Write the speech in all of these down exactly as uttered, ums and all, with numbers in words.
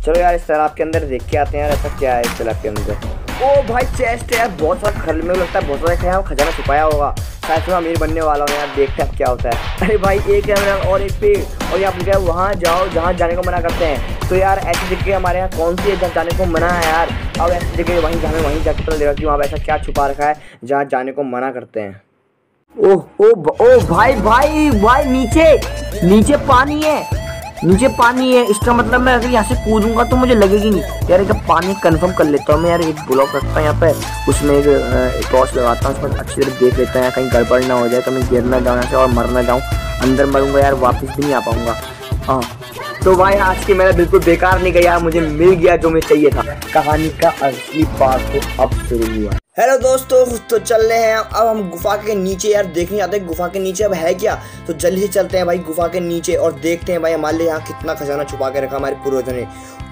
चलो यार इस तालाब के अंदर देख के आते हैं यार, ऐसा क्या है इस तालाब के अंदर। ओ भाई चेस्ट है यार, बहुत सारा खल में लगता है बहुत सारा यहाँ खजाना छुपाया होगा, शायद मैं अमीर बनने वाला हूँ यार, देखते हैं अब क्या होता है। अरे भाई एक कैमरा और एक पेड़, और यहाँ पर वहाँ जाओ जहाँ जाने को मना करते हैं। तो यार ऐसी जगह हमारे यहाँ कौन सी है जहाँ जाने को मना है यार। अब ऐसी जगह वहीं हमें वहीं जाकर पता लगा कि वहाँ पर ऐसा क्या छुपा रखा है जहाँ जाने को मना करते हैं। ओह ओह ओ भाई भाई भाई नीचे नीचे पानी है, नीचे पानी है। इसका मतलब मैं अगर यहाँ से कूदूंगा तो मुझे लगेगी नहीं यार। जब पानी कंफर्म कर लेता हूँ मैं यार, एक ब्लॉक रखता हूँ यहाँ पे, उसमें एक टॉर्च लगाता हूँ, उसमें अच्छी तरह देख लेता है कहीं गड़बड़ ना हो जाए, तो मैं गिर ना जाऊँ यहाँ से और मर ना जाऊँ। अंदर मरूंगा यार, वापस भी नहीं आ पाऊंगा। हाँ तो भाई आज के मेरा बिल्कुल बेकार नहीं गया, मुझे मिल गया जो मुझे चाहिए था। कहानी का असली पार्ट तो अब शुरू हुआ। हेलो दोस्तों, तो चल रहे हैं अब हम गुफा के नीचे यार, देखने आते हैं गुफा के नीचे अब है क्या। तो जल्दी से चलते हैं भाई गुफा के नीचे और देखते हैं भाई हमारे लिए यहाँ कितना खजाना छुपा के रखा हमारे पूर्वजों ने।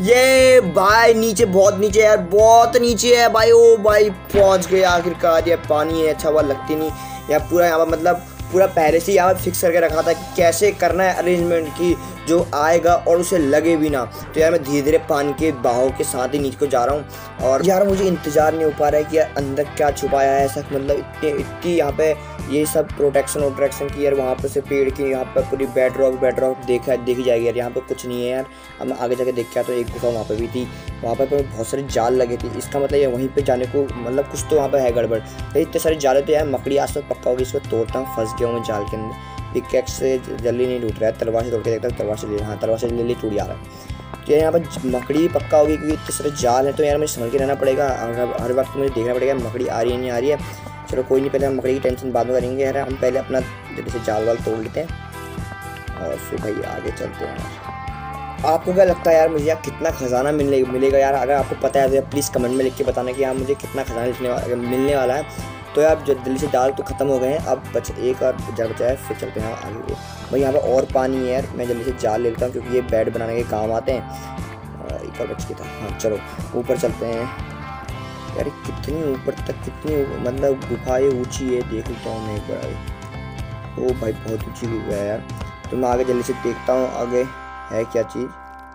ये भाई नीचे बहुत नीचे यार, बहुत नीचे है भाई। ओ भाई पहुँच गए आखिरकार। ये पानी है, अच्छा हुआ लगती नहीं यहाँ पूरा, यहाँ पर मतलब पूरा पहले से यहाँ फिक्स करके रखा था कि कैसे करना है अरेंजमेंट की जो आएगा और उसे लगे भी ना। तो यार मैं धीरे धीरे पानी के बहाव के साथ ही नीचे को जा रहा हूँ और यार मुझे इंतजार नहीं हो पा रहा है कि यार अंदर क्या छुपाया है ऐसा। मतलब इतनी इतनी यहाँ पे ये सब प्रोटेक्शन वोटेक्शन की यार, वहाँ पे से पेड़ की यहाँ पे पूरी बेड रॉक बेड रॉक देखा देखी जाएगी यार। यहाँ पे कुछ नहीं है यार। अब मैं आगे जाके देख के आता हूँ, एक गुफा वहाँ पे भी थी, वहाँ पे बहुत सारे जाल लगे थे। इसका मतलब ये वहीं पे जाने को मतलब कुछ तो वहाँ पे है गड़बड़। तो इतने सारे जाल तो यार मकड़ी आस पास पक्का होगी, इसको तोड़ता हूँ, फंस गया हूँ मैं जाल के अंदर। पिकैक्स से जल्दी नहीं टूट रहा है, तलवार से तोड़ के देखता हूँ, तलवार से ले हाँ तलवार से ले ले टूट जा रहा है। तो यहाँ पर मकड़ी पक्का होगी क्योंकि इतने सारे जाल है। तो यार मुझे समझ के रहना पड़ेगा, हर वक्त मुझे देखना पड़ेगा मकड़ी आ रही है नहीं आ रही है। चलो कोई नहीं, पहले हम मकड़ी की टेंशन बाद में करेंगे यार, हम पहले अपना जल्दी से जाल वाल तोड़ लेते हैं और फिर भाई आगे चलते हैं। आपको क्या लगता है यार मुझे यार कितना खजाना मिलने मिलेगा यार? अगर आपको पता है तो यार प्लीज़ कमेंट में लिख के बताना कि यार मुझे कितना खजाना लिखने वाला मिलने वाला है। तो यार जल्दी से जाल तो ख़त्म हो गए हैं, अब बच एक और जाल बचा है, फिर चलते हैं आगे को। भाई यहाँ पर और पानी है यार, मैं जल्दी से जाल ले लेता हूँ क्योंकि ये बेड बनाने के काम आते हैं। एक और बच के था, हाँ चलो ऊपर चलते हैं यार। कितनी ऊपर तक कितनी मतलब गुफा ये ऊँची है, देख लेता हूँ मैं एक बार। ओ भाई बहुत ऊँची गुफा है यार। तो मैं आगे जल्दी से देखता हूँ आगे है क्या चीज़,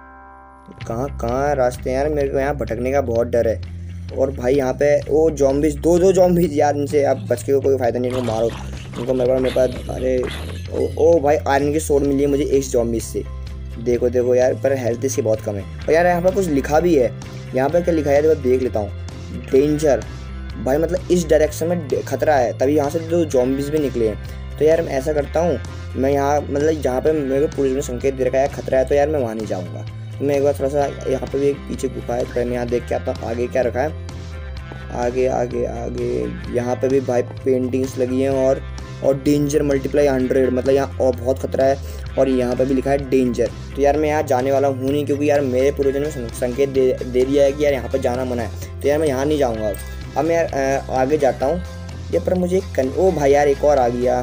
कहाँ कहाँ रास्ते यार। मेरे को यहाँ भटकने का बहुत डर है। और भाई यहाँ पे ओ जॉम्बीज, दो दो जॉम्बीज यार, इनसे आप बच के कोई फ़ायदा नहीं, इनको मारो इनको। मेरे पास मेरे पास अरे ओ ओ भाई आयरन की सोड मिली है मुझे इस जॉम्बीज से। देखो देखो यार, पर हेल्थ इसकी बहुत कम है। और यार यहाँ पर कुछ लिखा भी है, यहाँ पर क्या लिखा है देखो देख लेता हूँ। डेंजर भाई मतलब इस डायरेक्शन में खतरा है, तभी यहाँ से दो जॉम्बीज भी निकले हैं। तो यार मैं ऐसा करता हूँ, मैं यहाँ मतलब जहाँ पर मेरे को पुलिस ने संकेत दे रखा है खतरा है, तो यार मैं वहाँ नहीं जाऊँगा। मैं एक बार थोड़ा सा यहाँ पे भी एक पीछे गुफा है, तो मैं यहाँ देख के आता हूँ आगे क्या रखा है। आगे आगे आगे यहाँ पे भी भाई पेंटिंग्स लगी हैं और और डेंजर मल्टीप्लाई हंड्रेड, मतलब यहाँ और बहुत खतरा है। और यहाँ पे भी लिखा है डेंजर। तो यार मैं यहाँ जाने वाला हूँ नहीं क्योंकि यार मेरे पूर्वजों ने संकेत दे दे दिया है कि यार यहाँ पर जाना मना है। तो यार मैं यहाँ नहीं जाऊँगा। अब मैं यार आगे जाता हूँ ये, पर मुझे एक ओ भाई यार एक और आ गया,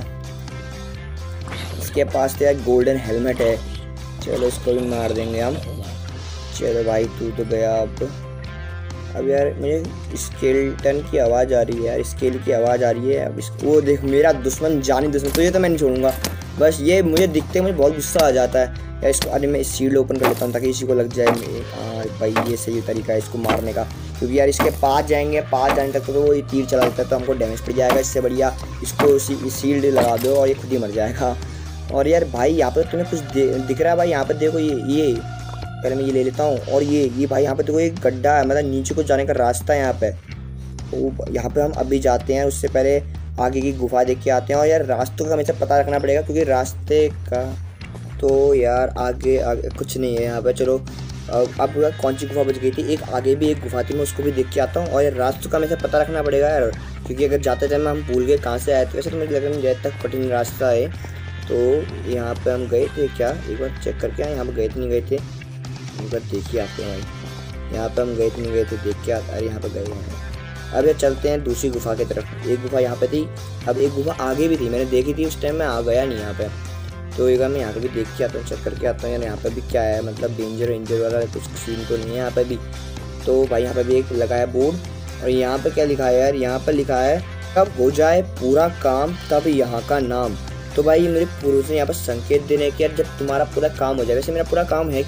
इसके पास तो यार गोल्डन हेलमेट है। चलो इसको भी मार देंगे हम। चलो भाई तू तो गया। अब अब यार मुझे स्केलेटन की आवाज़ आ रही है यार, स्केल की आवाज़ आ रही है। अब इसको देख, मेरा दुश्मन जानी दुश्मन, तो ये तो मैं नहीं छोड़ूंगा। बस ये मुझे दिखते मुझे बहुत गुस्सा आ जाता है यार। इसको अरे मैं इस शील्ड ओपन कर लेता हूँ ताकि इसी को लग जाए। हाँ भाई ये सही तरीका है इसको मारने का, क्योंकि यार इसके पास जाएंगे, पास जाने तक तो वो ये तीर चला देता है तो हमको डैमेज पड़ जाएगा। इससे बढ़िया इसको शील्ड लगा दो और ये खुद ही मर जाएगा। और यार भाई यहाँ पर तुम्हें कुछ दिख रहा है भाई? यहाँ पर देखो ये ये पहले मैं ये ले लेता हूँ। और ये ये भाई यहाँ पे देखो एक गड्ढा है, मतलब नीचे को जाने का रास्ता है यहाँ पे। तो यहाँ पे हम अभी जाते हैं, उससे पहले आगे की गुफा देख के आते हैं। और यार रास्तों का हमेशा पता रखना पड़ेगा क्योंकि रास्ते का तो यार आगे आगे कुछ नहीं है यहाँ पे। चलो अब कौन सी गुफा बच गई थी? एक आगे भी एक गुफा थी, मैं उसको भी देख के आता हूँ। और यार रास्तों का हमेशा पता रखना पड़ेगा यार, क्योंकि अगर जाते टाइम हम भूल गए कहाँ से आए थे। वैसे तो मुझे लग रहा है तक कठिन रास्ता है। तो यहाँ पे हम गए थे क्या? एक बार चेक करके आए, यहाँ पे गए थे नहीं गए थे, एक बार देख के आते हैं भाई। यहाँ पे हम गए थे नहीं गए थे, देख के आते। अरे यहाँ पे गए हैं। अब ये चलते हैं दूसरी गुफा की तरफ। एक गुफा यहाँ पे थी, अब एक गुफा आगे भी थी, मैंने देखी थी उस टाइम, मैं आ गया नहीं यहाँ पे। तो एक बार मैं यहाँ पे भी देख के आता हूँ, चेक करके आता हूँ यार यहाँ पे भी क्या है, मतलब डेंजर वेंजर वाला कुछ सीन तो नहीं है यहाँ पे भी। तो भाई यहाँ पे भी एक लगा है बोर्ड। और यहाँ पे क्या लिखा है यार? यहाँ पे लिखा है कब हो जाए पूरा काम तब यहाँ का नाम। तो भाई मेरे पूर्वज ने यहाँ पर संकेत देने कि यार जब तुम्हारा पूरा काम हो जाए, वैसे मेरा पूरा काम है क्या?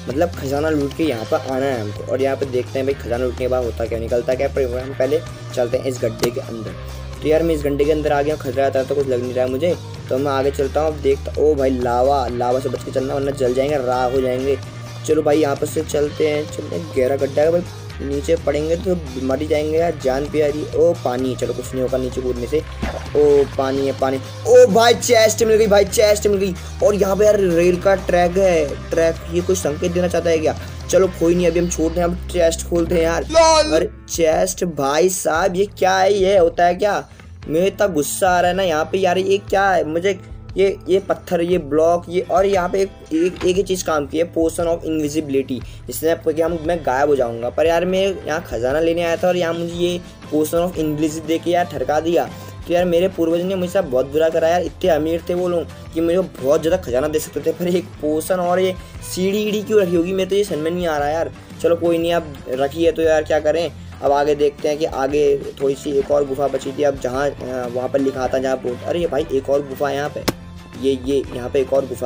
मतलब खजाना लूट के यहाँ पर आना है हमको। और यहाँ पे देखते हैं भाई खजाना लूटने के बाद होता क्या निकलता क्या, पर हम पहले चलते हैं इस गड्ढे के अंदर। तो यार मैं इस गड्ढे के अंदर आ गया, खतरा आता तो कुछ लग नहीं रहा है मुझे, तो मैं आगे चलता हूँ। अब देखता, ओ भाई लावा, लावा से बच के चलना वरना जल जाएंगे, राख हो जाएंगे। चलो भाई यहाँ पर से चलते हैं, चलते हैं। गहरा गड्ढा है भाई, नीचे पड़ेंगे तो मर ही जाएंगे यार, जान प्यारी। ओ पानी, चलो कुछ नहीं होगा नीचे कूदने से। ओ पानी है पानी। ओ भाई चेस्ट मिल गई भाई, चेस्ट मिल गई। और यहाँ पे यार रेल का ट्रैक है, ट्रैक ये कोई संकेत देना चाहता है क्या? चलो कोई नहीं, अभी हम छोड़ते हैं, हम चेस्ट खोलते हैं यार। अरे चेस्ट भाई साहब ये क्या है, ये होता है क्या? मुझे इतना गुस्सा आ रहा है ना यहाँ पे यार, ये क्या है? मुझे ये ये पत्थर, ये ब्लॉक, ये और यहाँ पे एक एक, एक ही चीज़ काम की है, पोशन ऑफ इनविजिबिलिटी, जिससे कि हम मैं गायब हो जाऊंगा। पर यार मैं यहाँ खजाना लेने आया था और यहाँ मुझे ये पोशन ऑफ इनविजिबिलिटी दे के यार ठरका दिया। तो यार मेरे पूर्वज ने मुझसे बहुत बुरा करा यार, इतने अमीर थे वो लोग कि मुझे बहुत ज़्यादा खजाना दे सकते थे, पर एक पोशन और ये सीढ़ी ईढ़ी क्यों रखी होगी, मैं तो ये समझ में नहीं आ रहा यार। चलो कोई नहीं, अब रखी है तो यार क्या करें। अब आगे देखते हैं कि आगे थोड़ी सी एक और गुफा बची थी, अब जहाँ वहाँ पर लिखा था जहाँ बोट, अरे भाई एक और गुफा है यहाँ पे, ये ये यहाँ पे एक और गुफा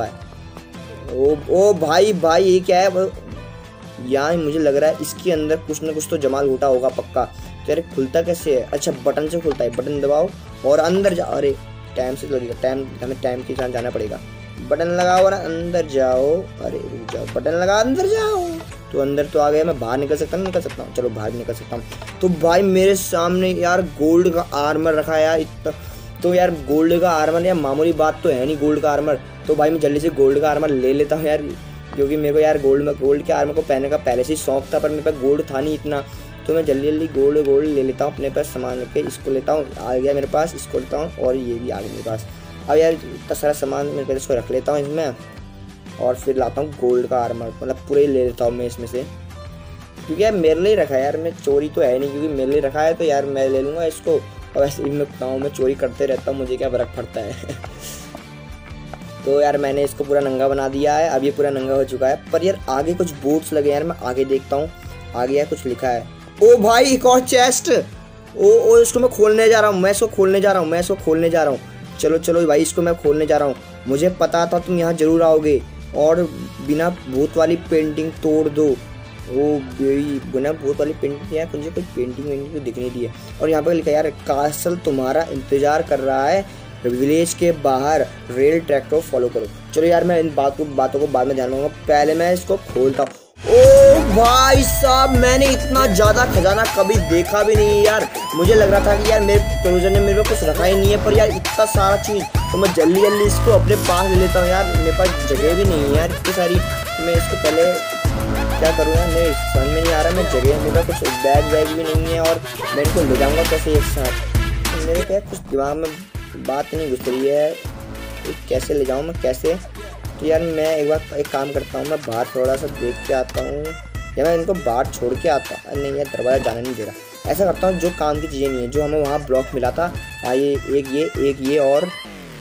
है। ओ ओ भाई भाई ये क्या है यहाँ? मुझे लग रहा है इसके अंदर कुछ ना कुछ तो जमाल होता होगा पक्का। तो यार खुलता कैसे है? अच्छा बटन से खुलता है, बटन दबाओ और अंदर जाओ। अरे टाइम से लगेगा, टाइम हमें टाइम के साथ जाना पड़ेगा। बटन लगाओ और अंदर जाओ। अरे रुक जाओ, बटन लगा अंदर जाओ। तो अंदर तो आ गया, मैं बाहर निकल सकता हूँ? निकल सकता हूँ, चलो बाहर निकल सकता हूँ। तो भाई मेरे सामने यार गोल्ड का आर्मर रखा है यार इतना। तो यार गोल्ड का आर्मर यार मामूली बात तो है नहीं गोल्ड का आर्मर। तो भाई मैं जल्दी से गोल्ड का आर्मर ले लेता हूँ यार, क्योंकि मेरे को यार गोल्ड में गोल्ड के आर्मर को पहनने का पहले से ही शौक था, पर मेरे पास गोल्ड था नहीं इतना। तो मैं जल्दी जल्दी गोल्ड गोल्ड ले लेता हूँ अपने पास सामान रख के। इसको लेता हूँ, आ गया मेरे पास, इसको लेता हूँ और ये भी आ गया मेरे पास। अब यार इतना सारा सामान मेरे पास, इसको रख लेता हूँ इसमें और फिर लाता हूँ गोल्ड का आर्मर, मतलब पूरे ले लेता हूँ मैं इसमें से, क्योंकि यार मेरे लिए रखा है यार, मैं चोरी तो है नहीं, क्योंकि मेरे लिए रखा है तो यार मैं ले लूँगा इसको। और वैसे भी मैं गाँव में चोरी करते रहता हूँ, मुझे क्या फर्क पड़ता है। तो यार मैंने इसको पूरा नंगा बना दिया है, अब ये पूरा नंगा हो चुका है। पर यार आगे कुछ बोर्ड्स लगे यार, मैं आगे देखता हूँ, आगे यार कुछ लिखा है। ओ भाई एक और चेस्ट। ओ ओ इसको मैं खोलने जा रहा हूँ, मैं इसको खोलने जा रहा हूँ, मैं इसको खोलने जा रहा हूँ। चलो चलो भाई इसको मैं खोलने जा रहा हूँ। मुझे पता था तुम यहाँ जरूर आओगे और बिना भूत वाली पेंटिंग तोड़ दो। ओ भाई बिना भूत वाली पेंटिंग यार, मुझे कोई पेंटिंग वेंटिंग तो दिख नहीं रही है। और यहाँ पर लिखा यार कासल तुम्हारा इंतजार कर रहा है विलेज के बाहर, रेल ट्रैक को फॉलो करो। चलो यार मैं इन बातों बातों को बाद में ध्यान दूंगा, पहले मैं इसको खोलता हूँ। ओ भाई साहब मैंने इतना ज़्यादा खजाना कभी देखा भी नहीं यार। मुझे लग रहा था कि यार मेरे प्रोड्यूसर ने मेरे को कुछ रखा ही नहीं है, पर यार इतना सारा चीज़, तो मैं जल्दी जल्दी इसको अपने पास ले लेता हूँ यार। मेरे पास जगह भी नहीं है यार इतनी सारी, तो मैं इसको पहले क्या करूँ यार, मेरे समझ में नहीं आ रहा। मैं जगह मेरे पास कुछ बैग वैग भी नहीं है और मैं इनको ले जाऊँगा कैसे एक साथ? मेरे क्या कुछ दिमाग में बात नहीं घुस रही है, कैसे ले जाऊँ मैं कैसे? तो यार मैं एक बार एक काम करता हूँ, मैं बाहर थोड़ा सा देख के आता हूँ, या मैं इनको बाहर छोड़ के आता। नहीं यार दरवाज़ा जाने नहीं दे रहा। ऐसा करता हूँ जो काम की चीज़ें नहीं है, जो हमें वहाँ ब्लॉक मिला था, हाँ ये एक ये एक ये और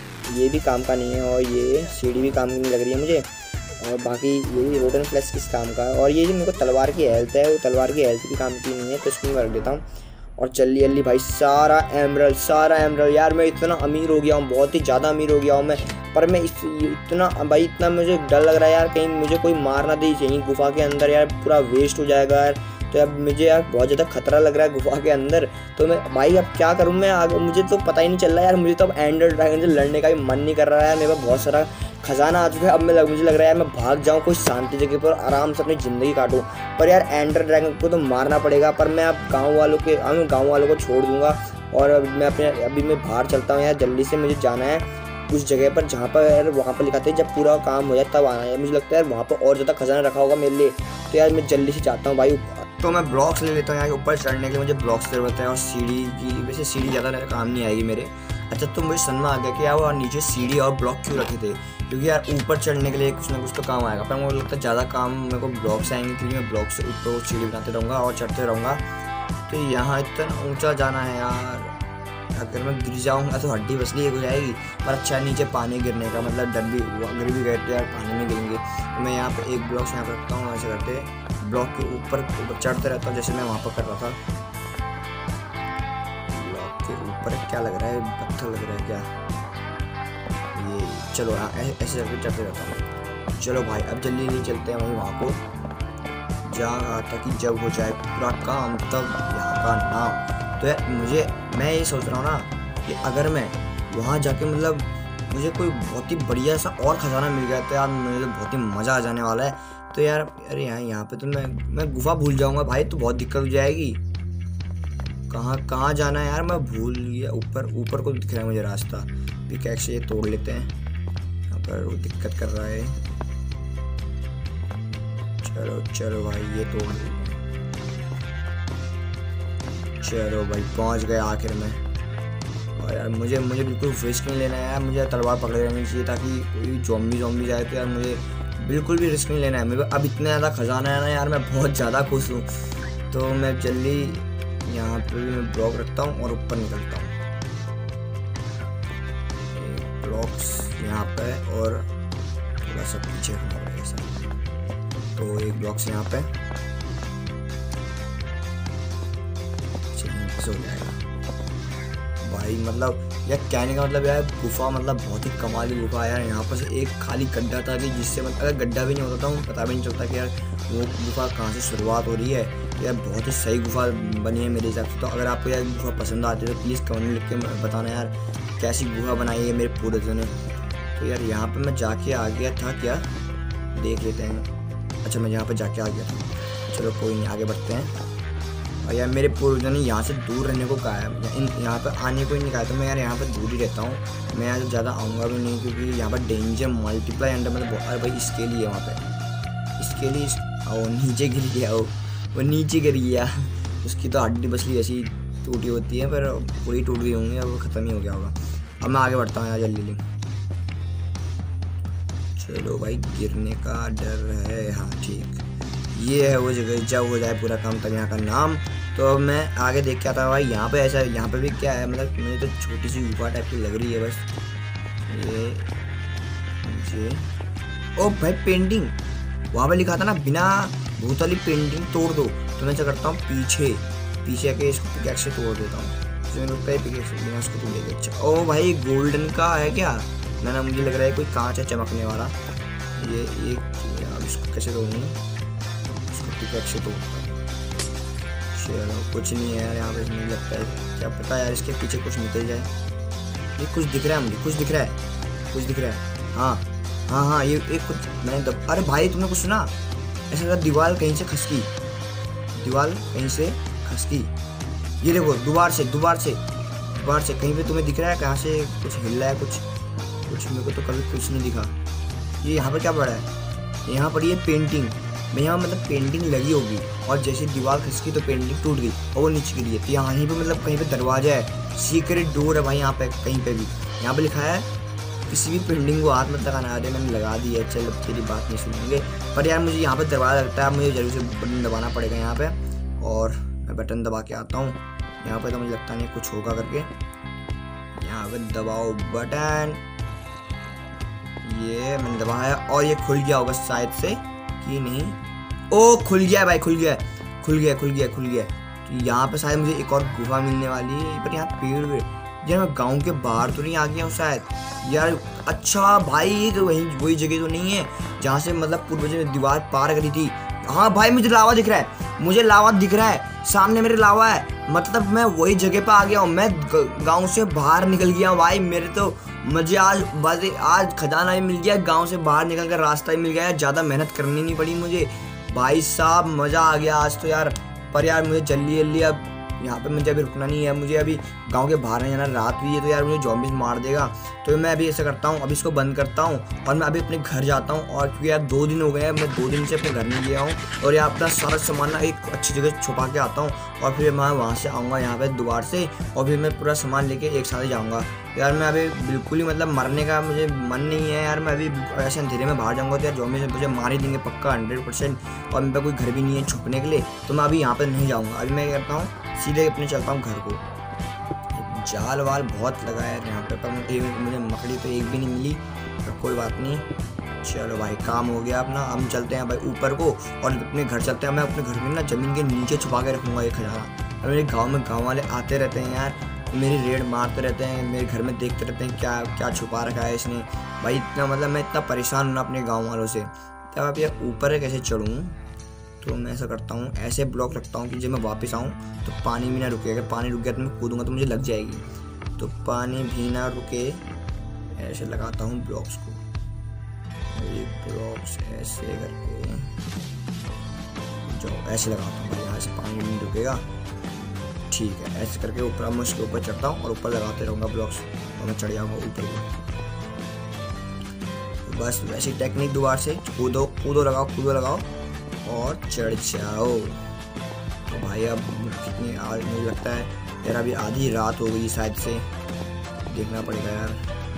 ये भी काम का नहीं है, और ये सीढ़ी भी काम की नहीं लग रही है मुझे, और बाकी ये भी रोटन प्लस किस काम का है। और ये जो मेरे को तलवार की हेल्थ है, वो तलवार की हेल्थ भी काम की नहीं है, तो इसको मैं रख देता हूँ। और जल्दी जल्दी भाई सारा एमरल्ड सारा एमरल्ड यार मैं इतना अमीर हो गया हूँ, बहुत ही ज़्यादा अमीर हो गया हूँ मैं। पर मैं इस इतना भाई इतना मुझे डर लग रहा है यार, कहीं मुझे कोई मार ना दे यहीं गुफा के अंदर, यार पूरा वेस्ट हो जाएगा यार। तो अब मुझे यार बहुत ज़्यादा खतरा लग रहा है गुफा के अंदर। तो मैं भाई अब क्या करूँ मैं आगे, मुझे तो पता ही नहीं चल रहा यार। मुझे तो अब एंडर ड्रैगन से लड़ने का भी मन नहीं कर रहा है, मेरे पास बहुत सारा खजाना आ चुका है। अब मैं लग, मुझे लग रहा है यार मैं भाग जाऊँ कोई शांति जगह पर, आराम से अपनी ज़िंदगी काटूँ। पर यार एंडर ड्रैगन को तो मारना पड़ेगा। पर मैं अब गाँव वालों के हम गाँव वालों को छोड़ दूँगा और अब मैं अपने अभी मैं बाहर चलता हूँ यार। जल्दी से मुझे जाना है उस जगह पर जहाँ पर यार वहाँ पर लिखा था जब पूरा काम हो जाए तब आना है। मुझे लगता है यार वहाँ पर और ज़्यादा खजाना रखा होगा मेरे लिए। तो यार मैं जल्दी से जाता हूँ भाई। तो मैं ब्लॉक्स ले लेता हूँ यहाँ ऊपर चढ़ने के लिए, मुझे ब्लॉक्स की ज़रूरत है और सीढ़ी की, वैसे सीढ़ी ज़्यादा काम नहीं आएगी मेरे। अच्छा तो मुझे समझ में आ गया कि यार वो नीचे सीढ़ी और ब्लॉक क्यों रखे थे, क्योंकि यार ऊपर चढ़ने के लिए कुछ ना कुछ तो काम आएगा। पर मुझे लगता है ज़्यादा काम मेरे को ब्लॉक्स आएंगे, क्योंकि मैं ब्लॉक से ऊपर सीढ़ी बनाते रहूँगा और चढ़ते रहूँगा। तो यहाँ इतना ऊँचा जाना है यार, अगर मैं गिर जाऊँगा तो हड्डी बसली एक हो जाएगी। पर अच्छा नीचे पानी गिरने का मतलब डर भी, अगर भी गए तो यार पानी में गिरेंगे। तो मैं यहाँ पे एक ब्लॉक यहाँ पर रखता हूँ, ऐसे करते ब्लॉक के ऊपर ऊपर चढ़ते रहता हूँ, जैसे मैं वहाँ पर कर रहा था। ब्लॉक के ऊपर क्या लग रहा है, पत्थर लग रहा है क्या ये? चलो हाँ ऐसे करके चढ़ते रहता हूँ। चलो भाई अब जल्दी जल्दी चलते हैं वहीं वहाँ को जहाँ कहा था कि जब हो जाए पूरा काम तब यहाँ का नाम। तो यार मुझे मैं ये सोच रहा हूँ ना कि अगर मैं वहाँ जाके मतलब मुझे कोई बहुत ही बढ़िया सा और खजाना मिल गया तो यार मुझे तो बहुत ही मज़ा आ जाने वाला है। तो यार अरे यहाँ यहाँ पे तो मैं मैं गुफा भूल जाऊँगा भाई, तो बहुत दिक्कत हो जाएगी। कहाँ कहाँ जाना है यार, मैं भूल गया। ऊपर ऊपर को दिख रहा है मुझे रास्ता। पिकैक्स ये तोड़ लेते हैं, यहाँ पर वो दिक्कत कर रहा है। चलो चलो भाई ये तोड़ लेते हैं। चलो भाई पहुँच गए आखिर में। और यार मुझे मुझे बिल्कुल रिस्क नहीं लेना है यार, मुझे तलवार पकड़े रहनी चाहिए ताकि कोई ज़ॉम्बी ज़ॉम्बी जाए तो यार मुझे बिल्कुल भी रिस्क नहीं लेना है। मेरे अब इतना ज़्यादा खजाना है ना यार, मैं बहुत ज़्यादा खुश हूँ। तो मैं जल्दी यहाँ पे भी मैं ब्लॉक रखता हूँ और ऊपर निकलता हूँ। ब्लॉक्स यहाँ पे और थोड़ा सा पीछे होना पड़ेगा सर। तो एक ब्लॉक्स यहाँ पे हो जाएगा भाई। मतलब यार कहने का मतलब यार गुफा मतलब बहुत ही कमाल की गुफा है यार। यहाँ पर से एक खाली गड्ढा था कि जिससे मतलब अगर गड्ढा भी नहीं होता था पता भी नहीं चलता कि यार वो गुफा कहाँ से शुरुआत हो रही है। यार बहुत ही सही गुफा बनी है मेरे हिसाब से। तो अगर आपको यार गुफा पसंद आती है तो प्लीज़ कमेंट लिख के बताना यार कैसी गुफा बनाई है मेरे पूर्वजों ने। तो यार यहाँ पर मैं जाके आ गया था क्या, देख लेते हैं। अच्छा मैं यहाँ पर जाके आ गया था। चलो कोई नहीं, आगे बढ़ते हैं। और यार मेरे पूर्वजों ने यहाँ से दूर रहने को कहा है, यहाँ पर आने को ही नहीं कहा। तो मैं यार यहाँ पर दूर ही रहता हूँ। मैं यहाँ से ज़्यादा आऊँगा भी नहीं क्योंकि यहाँ पर डेंजर मल्टीप्लाई अंडर मतलब अरे भाई इसके लिए वहाँ पे इसके लिए आओ नीचे गिर गया। वो वो नीचे गिर गया। उसकी तो हड्डी बसली ऐसी टूटी होती है पर पूरी टूट गई होंगी, अब वो ख़त्म ही हो गया होगा। अब मैं आगे बढ़ता हूँ यार जल्दी जल्दी। चलो भाई गिरने का डर है, हाँ ठीक ये है वो जगह जब हो जाए पूरा काम तब यहाँ का नाम। तो मैं आगे देख के आता भाई यहाँ पे ऐसा यहाँ पे भी क्या है, मतलब मुझे तो छोटी सी गुफा टाइप की लग रही है बस। ये मुझे ओ भाई पेंटिंग वहाँ पे लिखा था ना बिना भूत वाली पेंटिंग तोड़ दो। तो मैं क्या करता हूँ पीछे पीछे आके इसको पिकैक्स से तोड़ देता हूँ। तो मुझे लगता है पिकैक्स बिना उसको तोड़ेगा। अच्छा ओ भाई गोल्डन का है क्या, ना ना मुझे लग रहा है कोई कांच है चमकने वाला। ये एक अब इसको कैसे तोड़ूंगा, पिकैक्स से तोड़ता हूँ। चलो कुछ नहीं है यार यहाँ पे, नहीं लगता है क्या पता यार इसके पीछे कुछ निकल जाए। ये कुछ दिख रहा है मुझे, कुछ दिख रहा है कुछ दिख रहा है हाँ हाँ हाँ ये एक कुछ मैंने दब... अरे भाई तुमने कुछ सुना, ऐसा लगा दीवार कहीं से खसकी, दीवार कहीं से खसकी। ये देखो दोबार से दोबार से दोबार से कहीं पे तुम्हें दिख रहा है कहाँ से कुछ हिल रहा है कुछ कुछ मेरे को तो कभी कुछ नहीं दिखा। ये यहाँ पर क्या पड़ा है, यहाँ पर ये पेंटिंग मैं यहाँ मतलब पेंटिंग लगी होगी और जैसे दीवार खसकी तो पेंटिंग टूट गई और वो नीचे गिरी है। तो यहाँ पे मतलब कहीं पे दरवाजा है, सीक्रेट डोर है भाई। यहाँ पे कहीं पे भी यहाँ पे लिखा है किसी भी पेंटिंग को हाथ मत लगाना। अरे मैंने लगा दी है, चलो तेरी बात नहीं सुनेंगे। पर यार मुझे यहाँ पे दरवाजा लगता है, मुझे जरूर से बटन दबाना पड़ेगा यहाँ पे। और मैं बटन दबा के आता हूँ यहाँ पे, तो मुझे लगता नहीं कुछ होगा करके। यहाँ पे दबाओ बटन, ये मैंने दबाया और ये खुल गया होगा शायद से कि नहीं। ओ खुल गया भाई, खुल गया खुल गया खुल गया खुल गया। तो यहाँ पे शायद मुझे एक और गुफा मिलने वाली है। पर यहाँ पेड़ भी यार मैं गांव के बाहर तो नहीं आ गया हूँ शायद यार। अच्छा भाई तो वही वही जगह तो नहीं है जहाँ से मतलब पूर्वजों ने दीवार पार करी थी। हाँ भाई मुझे लावा दिख रहा है, मुझे लावा दिख रहा है सामने मेरे लावा है। मतलब मैं वही जगह पे आ गया हूँ, मैं गाँव से बाहर निकल गया हूँ भाई। मेरे तो मुझे आज बस आज खजाना भी मिल गया, गांव से बाहर निकल कर रास्ता ही मिल गया, ज़्यादा मेहनत करनी नहीं पड़ी मुझे भाई साहब। मज़ा आ गया आज तो यार। पर यार मुझे जल्दी जल्दी अब यहाँ पे मुझे अभी रुकना नहीं है, मुझे अभी गांव के बाहर नहीं जाना। रात हुई है तो यार मुझे ज़ॉम्बीज़ मार देगा। तो मैं अभी ऐसा करता हूँ, अभी इसको बंद करता हूँ और मैं अभी अपने घर जाता हूँ। और क्योंकि यार दो दिन हो गए हैं, मैं दो दिन से अपने घर नहीं गया हूँ। और यहाँ अपना सारा सामान ना एक अच्छी जगह छुपा के आता हूँ और फिर मैं वहाँ से आऊँगा यहाँ पे दोबारा से और फिर मैं पूरा सामान लेके एक साथ ही जाऊँगा। यार मैं अभी बिल्कुल ही मतलब मरने का मुझे मन नहीं है यार। मैं अभी ऐसे अंधेरे में बाहर जाऊँगा तो यार ज़ॉम्बी से मुझे मार ही देंगे पक्का हंड्रेड परसेंट। और मेरे पास कोई घर भी नहीं है छुपने के लिए, तो मैं अभी यहाँ पर नहीं जाऊँगा। अभी मैं करता हूँ सीधे अपने चलता हूँ घर को। जाल वाल बहुत लगा है यहाँ पे, पर मुझे मुझे मकड़ी तो एक भी नहीं मिली, पर कोई बात नहीं। चलो भाई काम हो गया अपना। हम चलते हैं भाई ऊपर को और अपने घर चलते हैं। मैं अपने घर में ना ज़मीन के नीचे छुपा के रखूँगा ये खजाना। और मेरे गांव में गांव वाले आते रहते हैं यार, मेरी रेड मारते रहते हैं, मेरे घर में देखते रहते हैं क्या क्या छुपा रखा है इसने। भाई इतना मतलब मैं इतना परेशान हूँ ना अपने गाँव वालों से। तब अब यार ऊपर कैसे चढ़ूँ? तो मैं ऐसा करता हूँ, ऐसे ब्लॉक रखता हूँ कि जब मैं वापस आऊँ तो पानी भी ना रुके। अगर पानी रुक गया तो मैं कूदूँगा तो मुझे लग जाएगी। तो पानी भी ना रुके, ऐसे लगाता हूँ ब्लॉक्स को। ये ब्लॉक्स ऐसे करके जो ऐसे लगाता हूँ भाई, यहाँ से पानी नहीं रुकेगा। ठीक है, ऐसे करके ऊपर मैं उसके ऊपर चढ़ता हूँ और ऊपर लगाते रहूँगा ब्लॉक्स और मैं चढ़ जाऊँगा ऊपर को। तो बस वैसी टेक्निक दोबारा से कूदो कूदो लगाओ कूदो लगाओ और चढ़ जाओ। तो भाई अब कितनी आज मुझे लगता है यार अभी आधी रात हो गई शायद से, देखना पड़ेगा यार।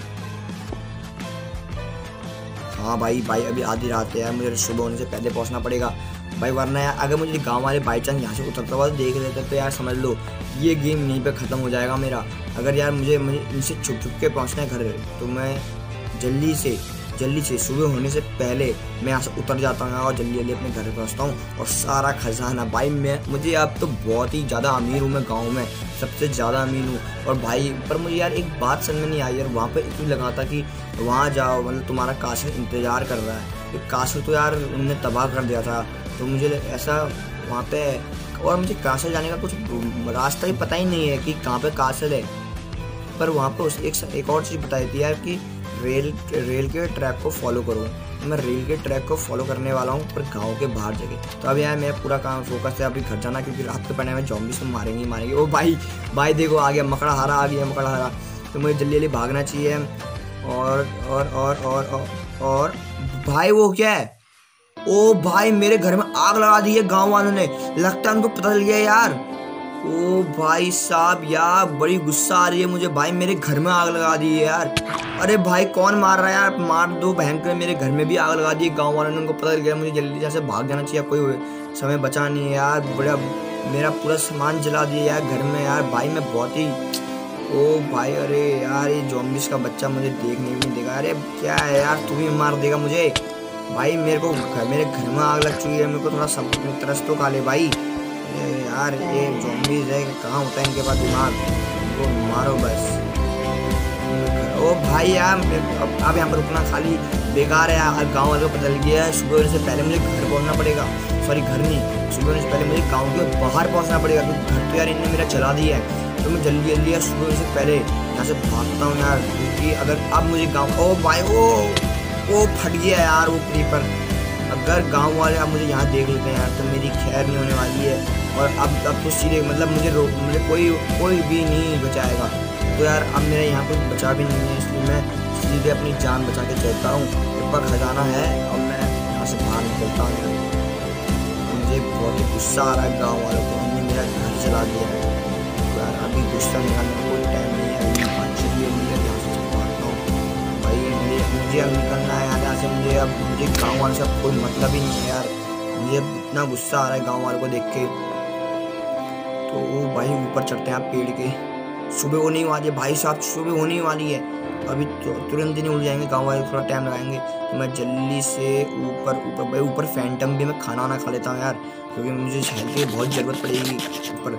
हाँ भाई भाई अभी आधी रात है यार, मुझे सुबह होने से पहले पहुंचना पड़ेगा भाई, वरना यार अगर मुझे गांव वाले बाई चांस यहाँ से उतरता हुआ तो देख लेते तो यार समझ लो ये गेम यहीं पे ख़त्म हो जाएगा मेरा। अगर यार मुझे मुझे इनसे छुप छुप के पहुँचना है घर, तो मैं जल्दी से जल्दी से सुबह होने से पहले मैं यहाँ से उतर जाता हूँ और जल्दी जल्दी अपने घर पे पहुँचता हूँ और सारा खजाना भाई मैं मुझे अब तो बहुत ही ज़्यादा अमीर हूँ, मैं गाँव में सबसे ज़्यादा अमीर हूँ। और भाई पर मुझे यार एक बात समझ में नहीं आई यार, वहाँ पे इतनी लगा था कि वहाँ जाओ मतलब तुम्हारा काशिल इंतज़ार कर रहा है। तो काशिल तो यार उनने तबाह कर दिया था, तो मुझे ऐसा वहाँ पे और मुझे काशिल जाने का कुछ रास्ता ही पता ही नहीं है कि कहाँ पे काशिल है। पर वहाँ पे उस एक, एक और चीज़ बताई थी यार कि रेल रेल के ट्रैक को फॉलो करो। तो मैं रेल के ट्रैक को फॉलो करने वाला हूँ पर गांव के बाहर जगह। तो अब यार मेरा पूरा काम फोकस है अभी घर जाना, क्योंकि रात के पड़ने में ज़ॉम्बीज़ में मारेंगे ही मारेंगे। ओ भाई भाई देखो आ गया मकड़ा हारा, आ गया मकड़ा हारा। तो मुझे जल्दी जल्दी भागना चाहिए। और और और और और, और भाई वो क्या है? ओ भाई मेरे घर में आग लगा दी है गाँव वालों ने, लगता है उनको पता चल गया यार। ओ भाई साहब यार बड़ी गुस्सा आ रही है मुझे भाई, मेरे घर में आग लगा दी है यार। अरे भाई कौन मार रहा है यार? मार दो भयंकर, मेरे घर में भी आग लगा दी है गाँव वालों ने, उनको पता चल गया। मुझे जल्दी जैसे भाग जाना चाहिए, कोई समय बचा नहीं है यार। बड़ा मेरा पूरा सामान जला दिया यार घर में यार भाई, मैं बहुत ही ओ भाई अरे यार ये ज़ॉम्बीज का बच्चा मुझे देखने भी नहीं देगा। अरे क्या है यार, तू भी मार देगा मुझे भाई? मेरे को मेरे घर में आग लग चुकी है, मेरे को थोड़ा सब तरस तो खा ले भाई। यार ये ज़ॉम्बीज़ है, कहाँ होता है इनके पास दिमाग, इनको मारो बस। ओ भाई यार अब अब यहाँ पर रुकना खाली बेकार है यार, गाँव वालों को पता चल गया है। सुबह होने से पहले मुझे घर पहुँचना पड़ेगा, सॉरी घर नहीं, सुबह होने से पहले मुझे गाँव के बाहर पहुँचना पड़ेगा, क्योंकि घर तो यार इनने मेरा चला दिया है। तो मैं जल्दी जल्दी यार सुबह होने से पहले यहाँ से भागता हूँ यार, क्योंकि अगर अब मुझे गाँव ओ भाई ओ वो फट गया यार वो क्रीपर। अगर गांव वाले अब मुझे यहाँ देख लेते हैं यार तो मेरी खैर नहीं होने वाली है। और अब अब तो सीधे मतलब मुझे रो मुझे कोई कोई भी नहीं बचाएगा। तो यार अब मेरा यहाँ कुछ बचा भी नहीं है, इसलिए मैं सीधे अपनी जान बचा के चलता हूँ। ऊपर खजाना है और मैं यहाँ से बाहर निकलता हूँ यार। मुझे बहुत ही गुस्सा आ रहा है गाँव वालों को, उन्होंने मेरा घर चला दिया है। तो यार अभी गुस्सा निकालने का कोई टाइम नहीं है, अभी पाँच छः मिनट यहाँ से चलवाता हूँ भाई। मुझे मुझे अब निकलना है यहाँ से, मुझे अब मुझे गाँव वालों से कोई मतलब ही नहीं है यार। मुझे इतना गुस्सा आ रहा है गाँव वालों को देख के। तो भाई ऊपर चढ़ते हैं आप पेड़ के। सुबह होने वाली है भाई साहब, सुबह होने वाली है, अभी तो तुरंत ही नहीं उड़ जाएंगे गाँव वाले, थोड़ा टाइम लगाएंगे। तो मैं जल्दी से ऊपर ऊपर भाई ऊपर फैंटम भी मैं खाना वाना खा लेता हूँ यार, क्योंकि मुझे हेल्थ की बहुत ज़रूरत पड़ेगी ऊपर।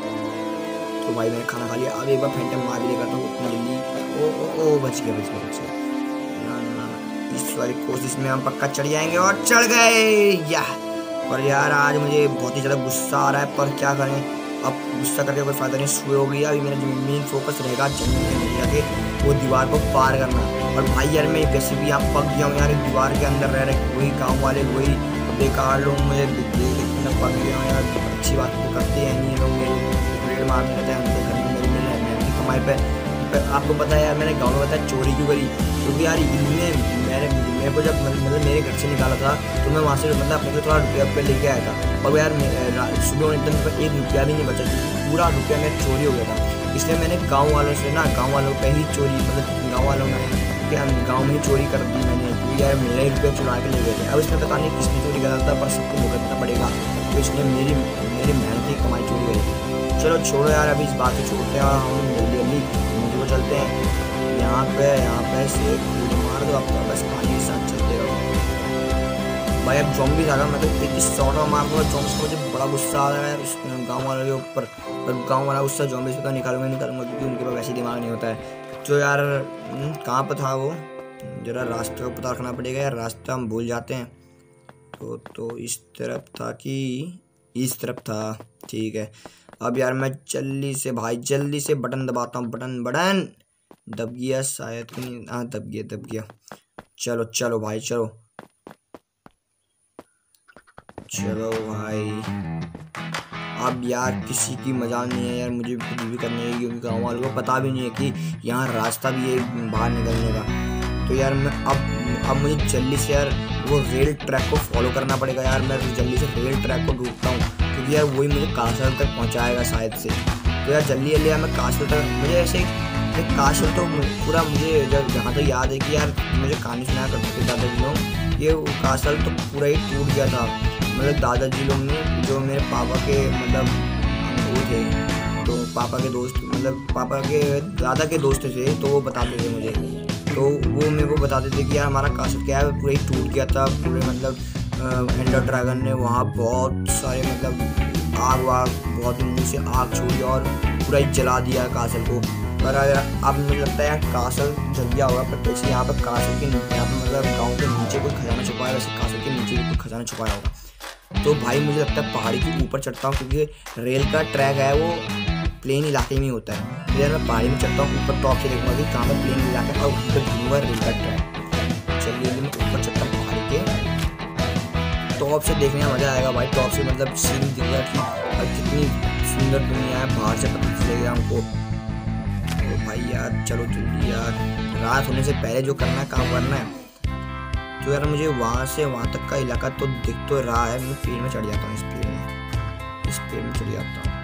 तो भाई मैंने खाना खा लिया, अब एक बार फैंटम मार भी देगा तो उतना जल्दी ओ ओ ओ बच गया बच गया बच गया। ना ना इस वाली कोशिश में हम पक्का चढ़ जाएंगे और चढ़ गए या। और यार आज मुझे बहुत ही ज़्यादा गुस्सा आ रहा है, पर क्या करें, अब गुस्सा करके कोई फायदा नहीं। सुबह हो गई, अभी मेरा मेन फोकस रहेगा जमीन के नीचे जाके वो दीवार को पार करना। और भाई यार मैं वैसे भी यहाँ पक गया हूँ यार, दीवार के अंदर रह रहे वही गाँव वाले वही बेकार लोग मुझे इतना पक गया हूँ यार। अच्छी बात तो करते हैं नहीं लोग, मेरे पेड़ मारते रहते हैं उनके घर में मेरे मेहनत की कमाई पे। आपको पता है यार मैंने गाँव में बताया चोरी क्यों करी, क्योंकि यार इनने मैंने मेरे को जब मतलब मेरे घर से निकाला था तो मैं वहाँ से मतलब अपने को थोड़ा रुपया रुपया लेके आया था। और यार सुबह होने तक एक रुपया भी नहीं बचा, पूरा रुपया मेरा चोरी हो गया था। इसलिए मैंने गाँव वालों से ना गाँव वालों पे ही चोरी मतलब गाँव वालों ने गाँव में ही चोरी कर दी मैंने, क्योंकि यार मेरा ही रुपया चुरा के ले गए थे। अब इसमें पता नहीं किसने चोरी करा था, पर सबको भुगतना पड़ेगा, तो इसलिए मेरी मेरी मेहनत की कमाई चोरी गई थी। चलो छोड़ो यार अभी इस बात को छोड़ते हैं, हम जल्दी जल्दी मुझे को चलते हैं। यहाँ पे यहाँ पे से मार दो आपका, बस पानी के साथ चलते रहो। भाई अब ज़ॉम्बी आ गया, मैं तो एक ही शॉट में मार दूंगा ज़ॉम्बीज़ को। मुझे बड़ा गुस्सा आ रहा है उस गाँव वालों के ऊपर, पर गाँव वाला गुस्सा ज़ॉम्बीज़ का निकालूंगा निकालूंगा क्योंकि उनके पास वैसे दिमाग नहीं होता है। तो यार कहाँ पर था वो, जरा रास्ते को पता रखना पड़ेगा यार, रास्ता हम भूल जाते हैं। तो तो इस तरफ था कि इस तरफ था, ठीक है। अब यार मैं जल्दी से भाई जल्दी से बटन दबाता हूँ, बटन बटन दब गया शायद कि नहीं, हाँ दब गया दब गया। चलो चलो भाई चलो चलो भाई। अब यार किसी की मजाल नहीं है यार, मुझे कुछ भी करनी है क्योंकि गाँव वालों को पता भी नहीं है कि यहाँ रास्ता भी है बाहर निकलने का। तो यार मैं अब अब मुझे जल्दी से यार वो रेल ट्रैक को फॉलो करना पड़ेगा यार। मैं जल्दी से रेल ट्रैक को ढूंढता हूँ क्योंकि यार वही मुझे कासल तक पहुँचाएगा शायद से। तो यार जल्दी जल्दी यार मैं कासल तक, मुझे ऐसे कासल तो पूरा मुझे जब जहाँ तक याद है कि यार मुझे कहानी सुनाया करते थे दादाजी लोग, ये कासल तो पूरा ही टूट गया था। मतलब दादाजी लोग ने जो मेरे पापा के मतलब वो थे, तो पापा के दोस्त मतलब पापा के दादा के दोस्त थे, तो वो बताते थे मुझे। तो वो मेरे को बताते थे कि यार हमारा कासल क्या है पूरा ही टूट गया था पूरे, मतलब एंडर ड्रैगन ने वहाँ बहुत सारे मतलब आग वाग बहुत मुँह से आग छोड़ी और पूरा ही जला दिया कासल को। पर अब मुझे लगता है यार कासल जल गया होगा, पर जैसे यहाँ पर कासल के यहाँ पर मतलब गाँव के नीचे कोई खजाना छुपा है, वैसे कासल के नीचे भी कोई खजाना छुपाया होगा। तो भाई मुझे लगता है पहाड़ी के ऊपर चढ़ता हूँ क्योंकि रेल का ट्रैक है वो प्लेन इलाके में होता है। तो यार मैं पहाड़ी में चढ़ता हूँ, ऊपर टॉप से देखूंगा कि कहाँ पर प्लेन इलाका है और ऊपर ढूंढूंगा रेल का ट्रैक। चलिए मैं ऊपर चढ़ता हूँ पहाड़ी के, टॉप से देखने में मज़ा आएगा भाई। टॉप से मतलब सीन दिख रहा है कि कितनी सुंदर दुनिया है, बाहर से पता चलेगा हमको। तो भाई यार चलो जल्दी यार, रात होने से पहले जो करना है काम करना है। तो यार मुझे वहाँ से वहाँ तक का इलाका तो दिख तो रहा है, मैं पेड़ में चढ़ जाता हूँ, इस पेड़ में इस पेड़ में चढ़ जाता हूँ।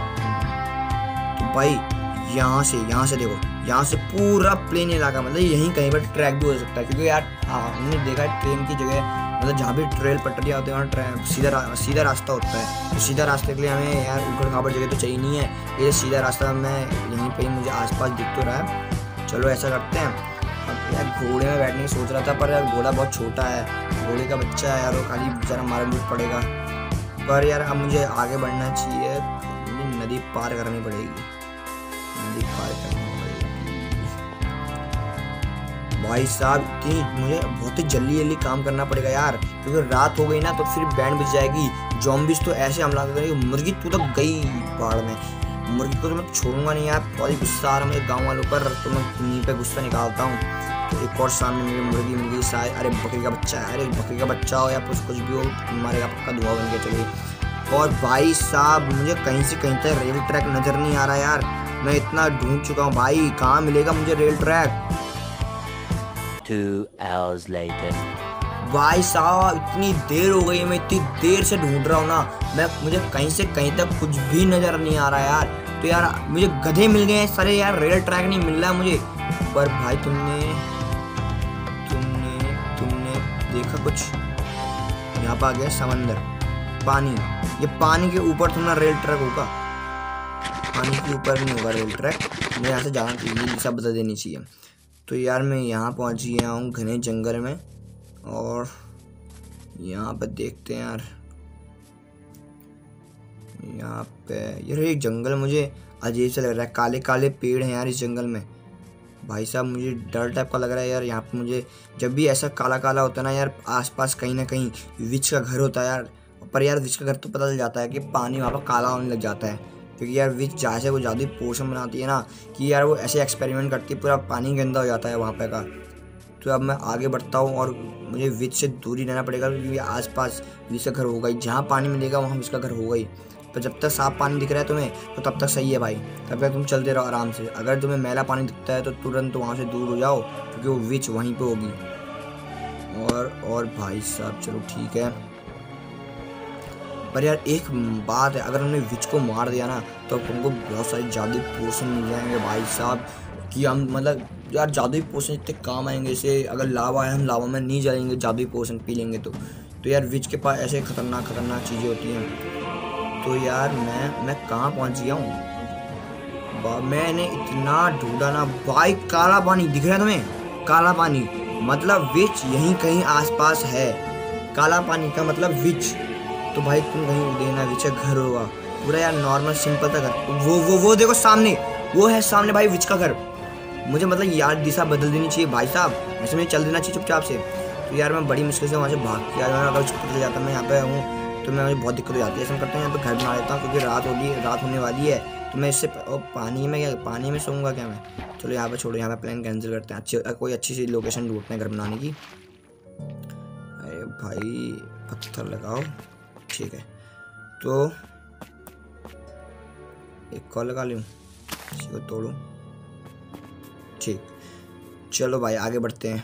तो भाई यहाँ से यहाँ से देखो, यहाँ से पूरा प्लेन इलाका, मतलब यहीं कहीं पर ट्रैक भी हो सकता है क्योंकि यार हाँ हमने देखा है ट्रेन की जगह मतलब जहाँ भी ट्रेल पटरियाँ होती है वहाँ ट्रेन सीधा रा, सीधा रास्ता होता है। तो सीधा रास्ते के लिए हमें यार उखड़ खाबड़ जगह तो चाहिए नहीं है, ये सीधा रास्ता मैं यहीं पर ही मुझे आसपास दिख तो रहा है। चलो ऐसा करते हैं। अब यार घोड़े में बैठने की सोच रहा था पर यार घोड़ा बहुत छोटा है, घोड़े का बच्चा है यार, वो खाली बेचारा मार मुझे पड़ेगा। पर यार अब मुझे आगे बढ़ना चाहिए, मुझे नदी पार करनी पड़ेगी, नदी पार करनी पड़ेगी भाई साहब। इतनी मुझे बहुत ही जल्दी जल्दी काम करना पड़ेगा यार क्योंकि रात हो गई ना तो फिर बैंड बज जाएगी। ज़ॉम्बीज़ तो ऐसे हमला करेंगे, मुर्गी तू तो गई पहाड़ में, मुर्गी को तो मैं छोड़ूंगा नहीं यार। बहुत ही गुस्सा आ रहा है मुझे गाँव वालों पर, तो मैं उन्हीं पर गुस्सा निकालता हूँ। तो एक और सामने मेरी मुर्गी मिल गई शायद, अरे बकरी का बच्चा है, अरे बकरी का बच्चा हो या कुछ कुछ भी हो मारेगा पक्का, धुआं बन गया। चलिए। और भाई साहब मुझे कहीं से कहीं तक रेल ट्रैक नज़र नहीं आ रहा यार, मैं इतना ढूंढ चुका हूँ भाई, कहाँ मिलेगा मुझे rail track. Two hours later. भाई साहब इतनी देर हो गई, मैं इतनी देर से ढूंढ रहा हूँ ना, मैं मुझे कहीं से कहीं तक कुछ भी नज़र नहीं आ रहा यार। तो यार मुझे गधे मिल गए हैं सारे यार, रेल ट्रैक नहीं मिल रहा है मुझे। पर भाई तुमने तुमने तुमने देखा कुछ, यहाँ पर आ गया समंदर, पानी, ये पानी के ऊपर थोड़ा रेल ट्रैक होगा, पानी के ऊपर नहीं होगा रेल ट्रैक। मुझे यहाँ से जाना चाहिए, दिशा बदल देनी चाहिए। तो यार मैं यहाँ पहुँच गया हूँ घने जंगल में, और यहाँ पर देखते हैं यार, यहाँ पे यार एक जंगल मुझे अजीब सा लग रहा है, काले काले पेड़ हैं यार इस जंगल में। भाई साहब मुझे डर टाइप का लग रहा है यार यहाँ पे मुझे, जब भी ऐसा काला काला होता है ना यार आसपास कहीं ना कहीं विच का घर होता है यार। पर यार विच का घर तो पता चल जाता है कि पानी वहाँ पर काला होने लग जाता है क्योंकि यार विच जहाँ से वो जादुई पोशन बनाती है ना कि यार वो ऐसे एक्सपेरिमेंट करती है, पूरा पानी गंदा हो जाता है वहाँ पे का। तो अब मैं आगे बढ़ता हूँ और मुझे विच से दूरी रहना पड़ेगा क्योंकि आसपास विच का घर होगा ही, जहाँ पानी मिलेगा वहाँ विच का घर होगा ही। तो जब तक साफ पानी दिख रहा है तुम्हें तो तब तक सही है भाई, तब तक तुम चलते रहो आराम से। अगर तुम्हें मैला पानी दिखता है तो तुरंत वहाँ से दूर हो जाओ क्योंकि वो विच वहीं पे होगी। और और भाई साहब चलो ठीक है, पर यार एक बात है, अगर हमने विच को मार दिया ना तो हमको बहुत सारे जादुई पोशन मिल जाएंगे भाई साहब, कि हम मतलब यार जादुई पोशन इतने काम आएंगे। जैसे अगर लावा है हम लावा में नहीं जाएंगे, जादुई पोशन पी लेंगे तो तो यार विच के पास ऐसे खतरनाक खतरनाक चीज़ें होती हैं। तो यार मैं मैं कहाँ पहुँच गया हूँ, मैंने इतना ढूंढा ना भाई, काला पानी दिख रहा है तुम्हें, काला पानी मतलब विच यहीं कहीं आसपास है। काला पानी का मतलब विच, तो भाई तुम कहीं देना विच घर होगा पूरा यार नॉर्मल सिंपल सा घर। वो वो वो देखो सामने, वो है सामने भाई विच का घर। मुझे मतलब यार दिशा बदल देनी चाहिए भाई साहब, ऐसे मुझे चल देना चाहिए चुपचाप से। तो यार मैं बड़ी मुश्किल से वहाँ से भाग के आया, अगर पता जाता मैं यहाँ पे हूँ तो मैं मुझे बहुत दिक्कत हो जाती है। ऐसा करता हूँ यहाँ पे घर बना लेता हूँ क्योंकि रात होगी, रात होने वाली है। तो मैं इससे पानी में क्या पानी में सोऊंगा क्या मैं? चलो यहाँ पे छोड़ो, यहाँ पे प्लान कैंसिल करते हैं। अच्छी कोई अच्छी सी लोकेशन ढूंढते हैं घर बनाने की। अरे भाई पत्थर लगाओ, ठीक है। तो एक कॉल लगा लूँ, इसी को तोड़ूँ, ठीक। चलो भाई आगे बढ़ते हैं।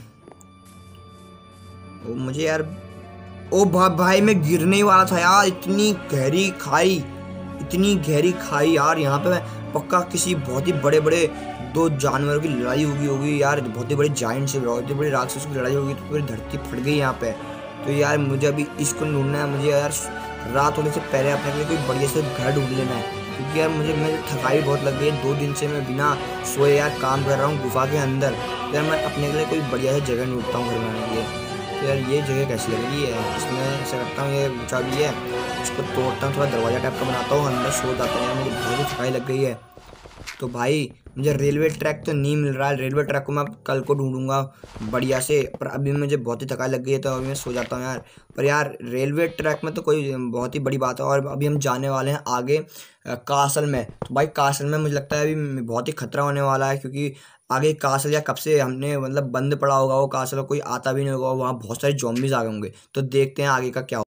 ओ मुझे यार, ओ भा, भाई मैं गिरने ही वाला था यार। इतनी गहरी खाई, इतनी गहरी खाई यार। यहाँ पे मैं पक्का किसी बहुत ही बड़े बड़े दो जानवरों की लड़ाई होगी होगी यार। बहुत ही बड़े जाइंट से, बहुत ही बड़े राक्षसों की लड़ाई होगी, तो पूरी धरती फट गई यहाँ पे। तो यार मुझे अभी इसको ढूंढना है। मुझे यार रात होने से पहले अपने लिए कोई बढ़िया से घर ढूंढ लेना है, क्योंकि यार मुझे मुझे थकाई बहुत लग गई है। दो दिन से मैं बिना सोए यार काम कर रहा हूँ गुफा के अंदर। यार मैं अपने के लिए कोई बढ़िया सी जगह ढूंढता हूँ घर बनाने के लिए। तो यार ये जगह कैसी लग रही है? इसमें ऐसा करता हूँ, ये ऊँचा भी है, इसको तोड़ता हूँ, थोड़ा दरवाजा टाइप का बनाता हूँ, अंदर सो जाता हूँ। यार मुझे बहुत थकाई लग गई है। तो भाई मुझे रेलवे ट्रैक तो नहीं मिल रहा है, रेलवे ट्रैक को मैं कल को ढूंढूंगा बढ़िया से। पर अभी मुझे बहुत ही थकाई लग गई है, तो अभी मैं सो जाता हूँ यार। पर यार रेलवे ट्रैक में तो कोई बहुत ही बड़ी बात है। और अभी हम जाने वाले हैं आगे कासल में। तो भाई कासल में मुझे लगता है अभी बहुत ही खतरा होने वाला है, क्योंकि आगे कासल या कब से हमने मतलब बंद पड़ा होगा वो कासल, कोई आता भी नहीं होगा, वहाँ बहुत सारे ज़ॉम्बीज़ आ गए होंगे। तो देखते हैं आगे का क्या।